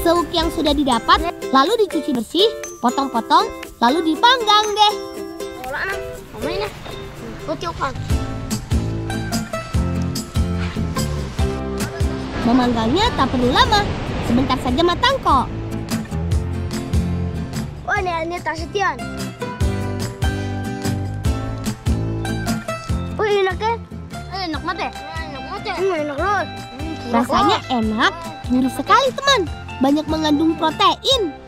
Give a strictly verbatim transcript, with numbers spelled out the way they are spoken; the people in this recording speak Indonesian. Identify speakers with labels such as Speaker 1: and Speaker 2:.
Speaker 1: Seuk yang sudah didapat lalu dicuci bersih, potong-potong, lalu dipanggang deh. Memanggangnya tak perlu lama, sebentar saja matang kok.
Speaker 2: Wah, ini tasetian. Wih, enak kan? Enak mate. Enak mate. Enak banget.
Speaker 1: Rasanya enak, gurih sekali teman. Banyak mengandung protein.